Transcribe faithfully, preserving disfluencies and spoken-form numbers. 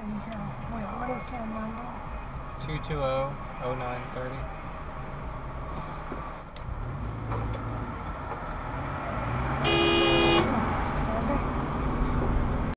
see here. Wait, what is their number? two two zero, zero nine three zero.